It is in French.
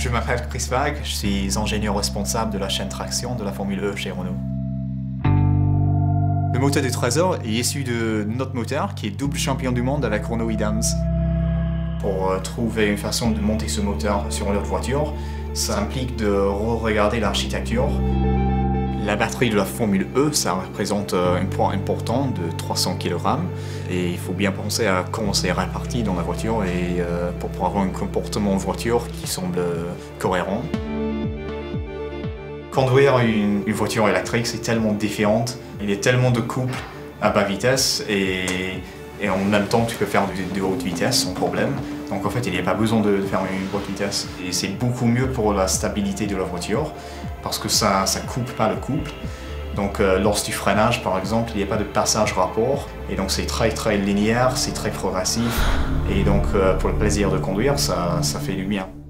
Je m'appelle Chris Wag, je suis ingénieur responsable de la chaîne traction de la Formule E chez Renault. Le moteur du Trésor est issu de notre moteur qui est double champion du monde avec Renault Williams. Pour trouver une façon de monter ce moteur sur notre voiture, ça implique de re-regarder l'architecture. La batterie de la Formule E, ça représente un poids important de 300 kg et il faut bien penser à comment c'est réparti dans la voiture et pour avoir un comportement de voiture qui semble cohérent. Conduire une voiture électrique, c'est tellement différent. Il y a tellement de couples à bas vitesse et en même temps tu peux faire de haute vitesse sans problème. Donc en fait il n'y a pas besoin de faire une haute vitesse. Et c'est beaucoup mieux pour la stabilité de la voiture parce que ça ne coupe pas le couple. Donc lors du freinage par exemple, il n'y a pas de passage rapport et donc c'est très linéaire, c'est très progressif et donc pour le plaisir de conduire, ça fait du bien.